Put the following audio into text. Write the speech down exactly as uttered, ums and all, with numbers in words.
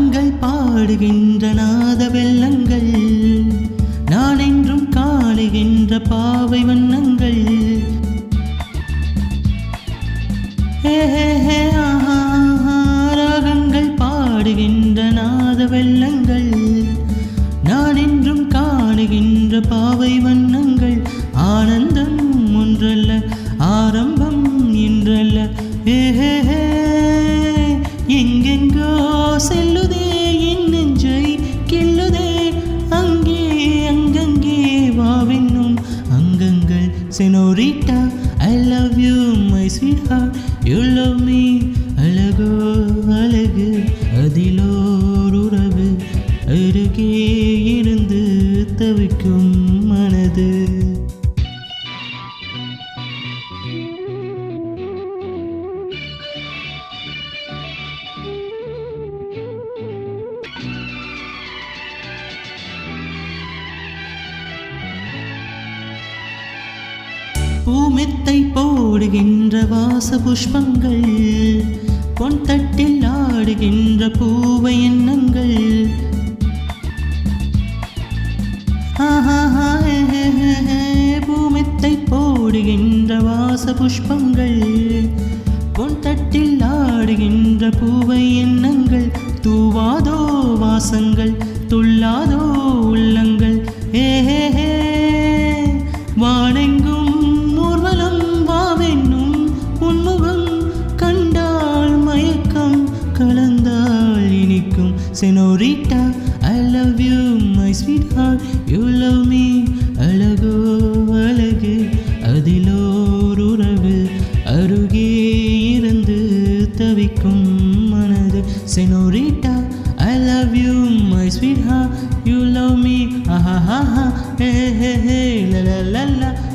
ராகங்கள் பாடுகின்ற நாத வெள்ளங்கள் நான் என்றும் காணுகின்ற பாவை வண்ணங்கள் ராகங்கள் பாடுகின்ற நாத வெள்ளங்கள் நான் என்றும் காணுகின்ற பாவை வண்ணங்கள் ஆனந்தம் ஒன்றல்ல ஆரம்பம் இன்றல்ல எங்கெங்கோ செல்லுதே என் நெஞ்சை கில்லுதே அங்கே அங்கங்கே வாவென்னும் அங்கங்கள் செனோரிட்டா I love you my sweetheart you love me அழகோ அழகு அதிலோர் உறவு அருகே இருந்து தவிக்கும் மனது பூமெத்தை போடுகின்ற வாச புஷ்பங்கள் பொன் தட்டில் ஆடுகின்ற பூவை எண்ணங்கள் பூமெத்தை போடுகின்ற வாச புஷ்பங்கள் பொன் தட்டில் ஆடுகின்ற பூவை எண்ணங்கள் தூவாதோ வாசங்கள் துள்ளாதோ உள்ளங்கள் ஏஹே வானெங்கும் ஊர்வலம் வாவென்னும் உன்முகம் கண்டால் மயக்கம் கலந்தால் இனிக்கும் செனோரிட்டா I love you my sweetheart you love me அழகோ அழகு அதிலோர் உறவு அருகே இருந்து தவிக்கும் மனது செனோரிட்டா I love you my sweetheart you love me ah ha ha hey hey hey la la la la